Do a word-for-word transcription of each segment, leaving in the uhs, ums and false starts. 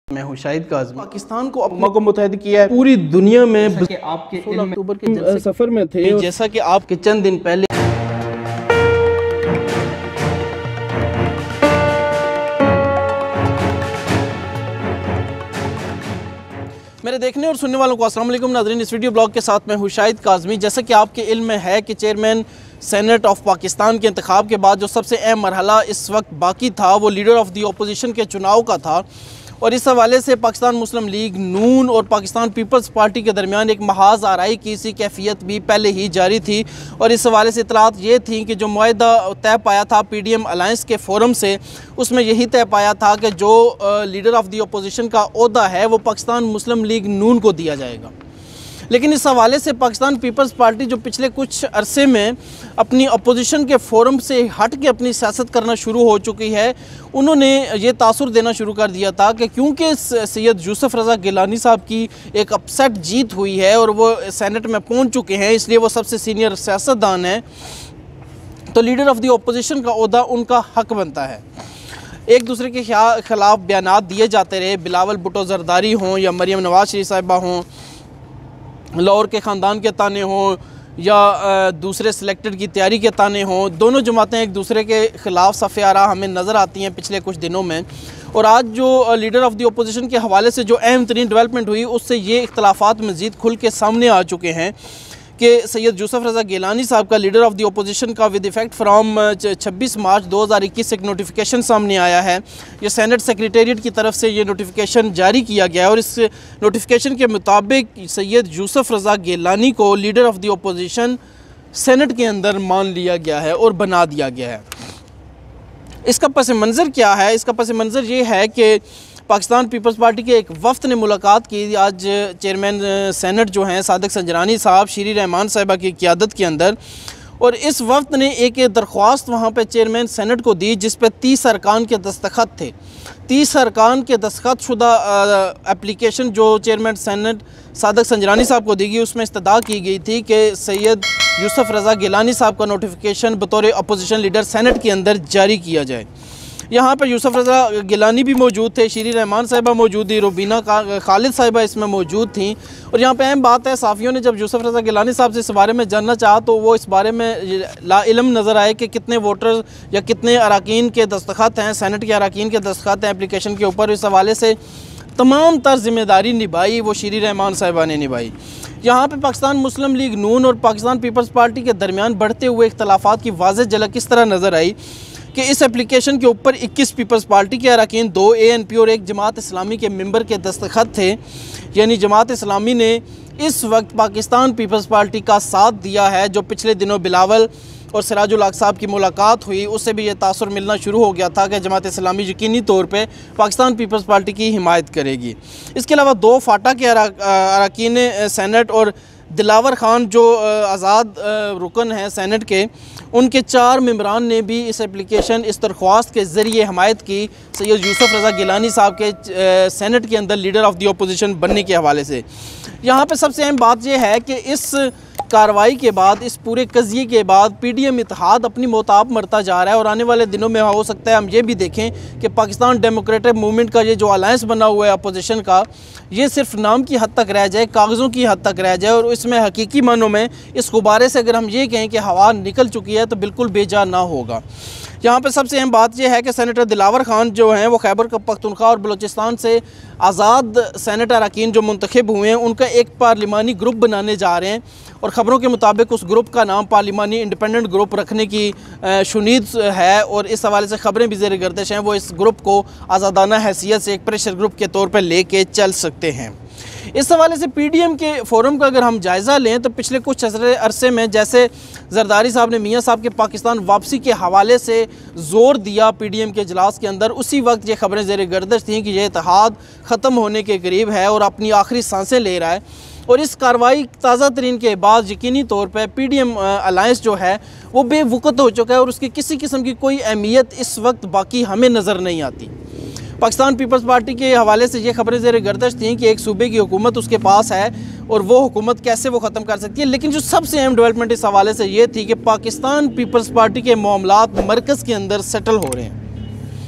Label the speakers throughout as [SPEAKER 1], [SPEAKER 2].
[SPEAKER 1] मैं हूँ शाहिद काज़मी। पाकिस्तान को अम्मा को मुतहद किया है पूरी दुनिया में। आपके सोलह अक्टूबर के सफ़र में थे, जैसा कि आपके चंद दिन पहले मेरे देखने और सुनने वालों को अस्सलाम वालेकुम नाज़रीन। इस वीडियो ब्लॉग के साथ मैं हूँ शाहिद काज़मी। जैसा कि आपके इल्म में है कि चेयरमैन सेनेट ऑफ पाकिस्तान के इंतखाब के बाद जो सबसे अहम मरहला इस वक्त बाकी था वो लीडर ऑफ दी अपोजिशन के चुनाव का था, और इस हवाले से पाकिस्तान मुस्लिम लीग नून और पाकिस्तान पीपल्स पार्टी के दरमियान एक महाज आराई की सी कैफियत भी पहले ही जारी थी। और इस हवाले से इतलात ये थी कि जो मुआहदा तय पाया था पी डी एम अलायंस के फोरम से, उसमें यही तय पाया था कि जो लीडर ऑफ दी अपोजिशन का ओहदा है वो पाकिस्तान मुस्लिम लीग नून को दिया जाएगा। लेकिन इस हवाले से पाकिस्तान पीपल्स पार्टी जो पिछले कुछ अरसे में अपनी अपोजिशन के फोरम से हट के अपनी सियासत करना शुरू हो चुकी है, उन्होंने ये तासुर देना शुरू कर दिया था कि क्योंकि सैयद यूसुफ रज़ा गिलानी साहब की एक अपसेट जीत हुई है और वो सेनेट में पहुंच चुके हैं, इसलिए वो सबसे सीनियर सियासतदान है, तो लीडर ऑफ द अपोजिशन का ओहदा उनका हक बनता है। एक दूसरे के खिलाफ बयानात दिए जाते रहे, बिलावल भुट्टो जरदारी हों या मरियम नवाज शरीफ साहिबा हों, लाहौर के ख़ानदान के ताने हों या दूसरे सिलेक्टेड की तैयारी के ताने हों, दोनों जमातें एक दूसरे के ख़िलाफ़ सफ़े आरा हमें नज़र आती हैं पिछले कुछ दिनों में। और आज जो लीडर ऑफ द अपोजिशन के हवाले से जो अहम तरीन डेवलपमेंट हुई, उससे ये इख्तलाफात मज़ीद खुल के सामने आ चुके हैं कि सैयद यूसुफ रज़ा गिलानी साहब का लीडर ऑफ द अपोजिशन का विद इफ़ेक्ट फ्राम छब्बीस मार्च दो हज़ार इक्कीस एक नोटिफिकेशन सामने आया है। ये सेनेट सेक्रेटेरिएट की तरफ से ये नोटिफिकेशन जारी किया गया है और इस नोटिफिकेशन के मुताबिक सैयद यूसुफ रज़ा गिलानी को leader of the opposition senate के अंदर मान लिया गया है और बना दिया गया है। इसका पस मंज़र क्या है? इसका पस मंज़र ये है कि पाकिस्तान पीपल्स पार्टी के एक वफ़द ने मुलाकात की आज चेयरमैन सेनेट जो हैं सादिक संजरानी साहब शीरी रहमान साहिबा की क़ियादत के अंदर, और इस वफ़द ने एक दरख्वास्त वहाँ पे चेयरमैन सेनेट को दी जिस पे तीस अरकान के दस्तखत थे। तीस अरकान के दस्तखत शुदा एप्लीकेशन जो चेयरमैन सेनेट सादिक संजरानी साहब को दी गई, उसमें इस्तदा की गई थी कि सैयद यूसुफ रज़ा गिलानी साहब का नोटिफिकेशन बतौर अपोजिशन लीडर सेनेट के अंदर जारी किया जाए। यहाँ पर यूसुफ रज़ा गिलानी भी मौजूद थे, शीरी रहमान साहिबा मौजूद थी, रुबीना खालिद साहिबा इसमें मौजूद थी। और यहाँ पे अहम बात है, साफ़ियों ने जब यूसुफ रज़ा गिलानी साहब से इस बारे में जानना चाहा तो वो इस बारे में ला इल्म नज़र आए कि कितने वोटर या कितने अरकान के दस्तखत हैं, सेनेट के अरकान के दस्तखत हैं एप्लीकेशन के ऊपर। इस हवाले से तमाम तर जिम्मेदारी निभाई वो शीरी रहमान साहिबा ने निभाई। यहाँ पे पाकिस्तान मुस्लिम लीग नून और पाकिस्तान पीपल्स पार्टी के दरमियान बढ़ते हुए इख्तलाफात की वाज़ेह झलक किस तरह नज़र आई कि इस एप्लीकेशन के ऊपर इक्कीस पीपल्स पार्टी के अरकान, दो ए एन पी और एक जमात इस्लामी के मेंबर के दस्तखत थे। यानी जमात इस्लामी ने इस वक्त पाकिस्तान पीपल्स पार्टी का साथ दिया है। जो पिछले दिनों बिलावल और सिराजुल हक साहब की मुलाकात हुई, उससे भी ये तासुर मिलना शुरू हो गया था कि जमात इस्लामी यकीनी तौर पे पाकिस्तान पीपल्स पार्टी की हिमायत करेगी। इसके अलावा दो फाटा के अरकान सेनेट और दिलावर ख़ान जो आज़ाद रुकन हैं सेनेट के, उनके चार मेंबरान ने भी इस एप्लीकेशन इस दरख्वास्त के ज़रिए हमायत की सैयद यूसुफ रज़ा गिलानी साहब के सेनेट के अंदर लीडर ऑफ द अपोजिशन बनने के हवाले से। यहाँ पे सबसे अहम बात यह है कि इस कार्रवाई के बाद, इस पूरे कज़िये के बाद पी डी एम इत्तेहाद अपनी मोहताब मरता जा रहा है और आने वाले दिनों में हो सकता है हम ये भी देखें कि पाकिस्तान डेमोक्रेटिक मूवमेंट का ये जो अलायंस बना हुआ है अपोजिशन का, ये सिर्फ नाम की हद तक रह जाए, कागज़ों की हद तक रह जाए, और इसमें हकीकी मानों में इस गुब्बारे से अगर हम ये कहें कि हवा निकल चुकी है तो बिल्कुल बेजा ना होगा। यहाँ पर सबसे अहम बात यह है कि सेनेटर दिलावर ख़ान जो हैं वो खैबर पख्तूनख्वा और बलूचिस्तान से आज़ाद सेनेटर अरकान जो मुंतखब हुए हैं उनका एक पार्लिमानी ग्रुप बनाने जा रहे हैं, और ख़बरों के मुताबिक उस ग्रुप का नाम पार्लिमानी इंडिपेंडेंट ग्रुप रखने की शुनीद है। और इस हवाले से ख़बरें भी ज़ेर गर्दिश हैं, वो इस ग्रुप को आज़ादाना हैसियत से एक प्रेशर ग्रुप के तौर पर ले कर चल सकते हैं। इस हवाले से पी डी एम के फोरम का अगर हम जायज़ा लें तो पिछले कुछ अरसे में जैसे जरदारी साहब ने मियाँ साहब के पाकिस्तान वापसी के हवाले से ज़ोर दिया पी डी एम के इजलास के अंदर, उसी वक्त ये ख़बरें ज़ेर गर्दिश थीं कि यह इत्तेहाद ख़त्म होने के करीब है और अपनी आखिरी सांसें ले रहा है। और इस कार्रवाई ताज़ा तरीन के बाद यकीनी तौर पर पी डी एम अलायंस जो है वो बेवकूफ़ हो चुका है और उसकी किसी किस्म की कोई अहमियत इस वक्त बाकी हमें नज़र नहीं आती। पाकिस्तान पीपल्स पार्टी के हवाले से ये खबरें ज़ेर गर्दिश थीं कि एक सूबे की हुकूमत उसके पास है और वो हुकूमत कैसे वो ख़त्म कर सकती है। लेकिन जो सबसे अहम डेवलपमेंट इस हवाले से ये थी कि पाकिस्तान पीपल्स पार्टी के मामलात मरकज़ के अंदर सेटल हो रहे हैं।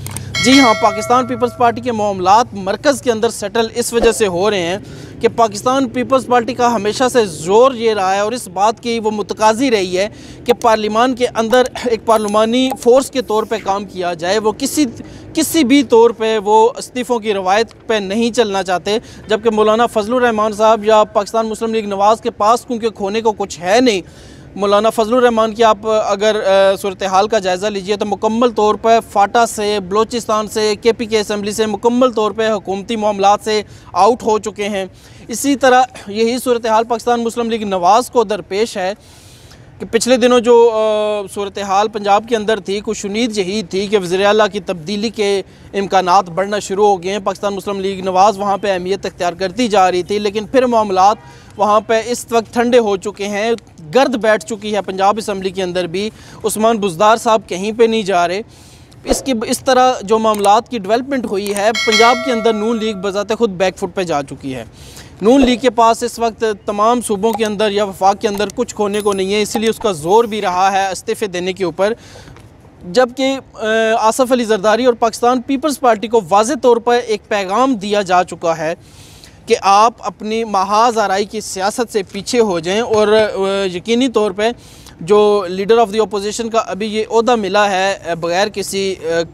[SPEAKER 1] जी हाँ, पाकिस्तान पीपल्स पार्टी के मामलात मरकज़ के अंदर सेटल इस वजह से हो रहे हैं कि पाकिस्तान पीपल्स पार्टी का हमेशा से ज़ोर ये रहा है और इस बात की वो मुतकाज़ी रही है कि पार्लिमान के अंदर एक पार्लिमानी फ़ोर्स के तौर पे काम किया जाए। वो किसी किसी भी तौर पे वो इस्तीफ़ों की रवायत पे नहीं चलना चाहते, जबकि मौलाना फजलुर रहमान साहब या पाकिस्तान मुस्लिम लीग नवाज़ के पास क्योंकि खोने को कुछ है नहीं। मौलाना फजलुर रहमान की आप अगर सूरत हाल का जायज़ा लीजिए तो मुकम्मल तौर पर फ़ाटा से, बलोचिस्तान से, के पी के असम्बली से मुकम्मल तौर पर हुकूमती मामलात से आउट हो चुके हैं। इसी तरह यही सूरत हाल पाकिस्तान मुस्लिम लीग नवाज़ को दरपेश है कि पिछले दिनों जो सूरत हाल पंजाब के अंदर थी, कुछ उम्मीद यही थी कि वज़ीर आला की तब्दीली के इम्कानात बढ़ना शुरू हो गए हैं। पाकिस्तान मुस्लिम लीग नवाज़ वहाँ पे अहमियत अख्तियार करती जा रही थी, लेकिन फिर मामलात वहाँ पे इस वक्त ठंडे हो चुके हैं, गर्द बैठ चुकी है पंजाब असम्बली के अंदर भी। उस्मान बुज़दार साहब कहीं पे नहीं जा रहे। इसकी इस तरह जो मामलात की डेवलपमेंट हुई है, पंजाब के अंदर नून लीग बज़ाते खुद बैकफुट पे जा चुकी है। नून लीग के पास इस वक्त तमाम सूबों के अंदर या वफाक के अंदर कुछ खोने को नहीं है, इसलिए उसका ज़ोर भी रहा है इस्तीफ़े देने के ऊपर। जबकि आसफ़ अली ज़रदारी और पाकिस्तान पीपल्स पार्टी को वाज़े तौर पर एक पैगाम दिया जा चुका है कि आप अपनी महाज आराई की सियासत से पीछे हो जाएं और यकीनी तौर पे जो लीडर ऑफ़ द अपोजिशन का अभी ये ओहदा मिला है बग़ैर किसी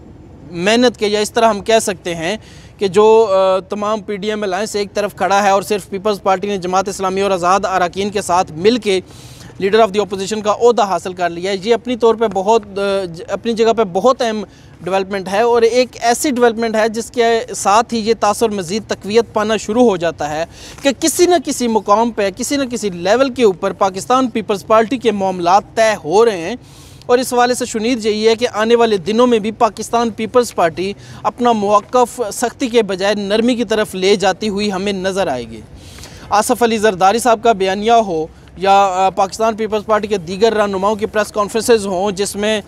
[SPEAKER 1] मेहनत के, या इस तरह हम कह सकते हैं कि जो तमाम पी डी एम अलायंस एक तरफ खड़ा है और सिर्फ पीपल्स पार्टी ने जमात इस्लामी और आज़ाद अरकान के साथ मिल के लीडर ऑफ़ द अपोजिशन का ओहदा हासिल कर लिया है। ये अपनी तौर पे बहुत अपनी जगह पे बहुत अहम डेवलपमेंट है और एक ऐसी डेवलपमेंट है जिसके साथ ही ये तासर मज़ीद तक़वियत पाना शुरू हो जाता है कि किसी न किसी मुकाम पे, किसी न किसी लेवल के ऊपर पाकिस्तान पीपल्स पार्टी के मामलात तय हो रहे हैं। और इस हवाले से शुनीद यही है कि आने वाले दिनों में भी पाकिस्तान पीपल्स पार्टी अपना मौक़िफ़ सख्ती के बजाय नरमी की तरफ ले जाती हुई हमें नज़र आएगी। आसफ़ अली ज़रदारी साहब का बयानिया हो या पाकिस्तान पीपल्स पार्टी के दीगर रहनुमाओं की प्रेस कॉन्फ्रेंसेस हों जिसमें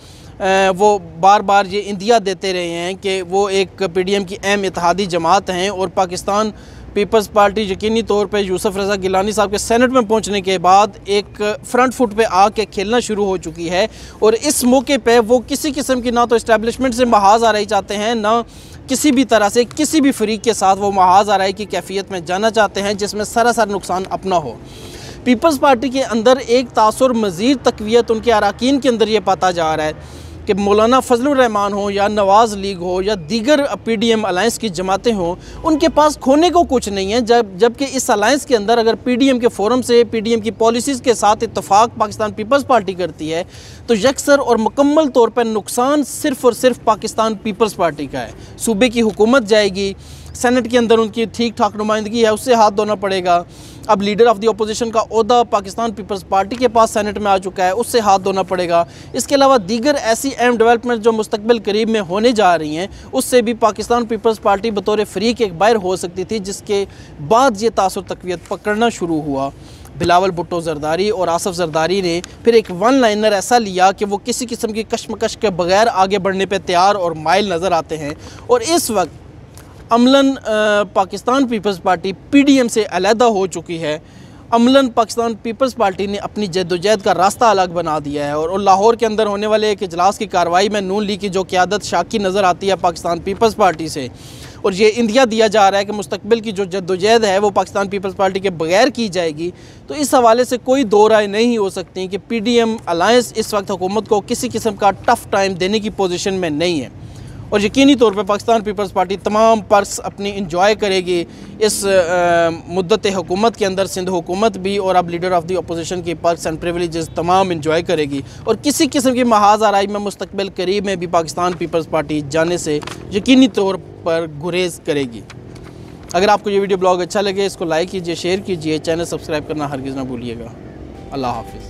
[SPEAKER 1] वो बार बार ये इंदिया देते रहे हैं कि वो एक पी डी एम की अहम इत्तेहादी जमात हैं, और पाकिस्तान पीपल्स पार्टी यकीनी तौर पे यूसुफ रज़ा गिलानी साहब के सेनेट में पहुंचने के बाद एक फ्रंट फुट पे आके खेलना शुरू हो चुकी है। और इस मौके पे वो किसी किस्म की ना तो इस्टेब्लिशमेंट से महाज आराई चाहते हैं, ना किसी भी तरह से किसी भी फरीक के साथ वो महाज आराई की कैफियत में जाना चाहते हैं जिसमें सरासर नुकसान अपना हो। पीपल्स पार्टी के अंदर एक तासुर मज़ीद तक़वियत उनके अरकान के अंदर ये पाता जा रहा है कि मौलाना फजलुर रहमान हो या नवाज़ लीग हो या दीगर पी डी एम अलायंस की जमातें हों, उनके पास खोने को कुछ नहीं है। जब जबकि इस अलायंस के अंदर अगर पी डी एम के फोरम से पी डी एम की पॉलिसीज़ के साथ इत्तफाक पाकिस्तान पीपल्स पार्टी करती है तो यकसर और मुकम्मल तौर पर नुकसान सिर्फ़ और सिर्फ पाकिस्तान पीपल्स पार्टी का है। सूबे की हुकूमत जाएगी, सेनेट के अंदर उनकी ठीक ठाक नुमाइंदगी है, उससे हाथ धोना पड़ेगा। अब लीडर ऑफ़ द अपोजिशन का ओहदा पाकिस्तान पीपल्स पार्टी के पास सेनेट में आ चुका है, उससे हाथ धोना पड़ेगा। इसके अलावा दीगर ऐसी अहम डेवलपमेंट जो मुस्तकबिल करीब में होने जा रही हैं, उससे भी पाकिस्तान पीपल्स पार्टी बतौर फरीक एक बाहर हो सकती थी, जिसके बाद ये तासुर तक़वियत पकड़ना शुरू हुआ। बिलावल भुट्टो ज़रदारी और आसफ़ ज़रदारी ने फिर एक वन लाइनर ऐसा लिया कि वो किसी किस्म की कशमकश के बगैर आगे बढ़ने पर तैयार और माइल नज़र आते हैं। और इस वक्त अमलन Pakistan Peoples Party P D M से अलहदा हो चुकी है। अमलन पाकिस्तान पीपल्स पार्टी ने अपनी जद्दोजहद का रास्ता अलग बना दिया है। और लाहौर के अंदर होने वाले एक इजलास की कार्रवाई में नून लीग की जो क़यादत शाकी नज़र आती है पाकिस्तान पीपल्स पार्टी से, और ये इंदिया दिया जा रहा है कि मुस्तकबिल की जो जद्दोजहद है वो पाकिस्तान पीपल्स पार्टी के बगैर की जाएगी, तो इस हवाले से कोई दो राय नहीं हो सकती कि पी डी एम अलायंस इस वक्त हुकूमत को किसी किस्म का टफ़ टाइम देने की पोजीशन में नहीं है। और यकीनी तौर पर पाकिस्तान पीपल्स पार्टी तमाम पर्स अपनी इंजॉय करेगी इस मुद्दत हुकूमत के अंदर। सिंध हुकूमत भी और अब लीडर ऑफ़ द अपोजिशन की पर्स एंड प्रिविलेजेस तमाम इंजॉय करेगी, और किसी किस्म की महाज आराई में मुस्तकबिल करीब में भी पाकिस्तान पीपल्स पार्टी जाने से यकीनी तौर पर गुरेज करेगी। अगर आपको ये वीडियो ब्लॉग अच्छा लगे, इसको लाइक कीजिए, शेयर कीजिए, चैनल सब्सक्राइब करना हरगिज़ ना भूलिएगा। अल्लाह हाफ़िज़।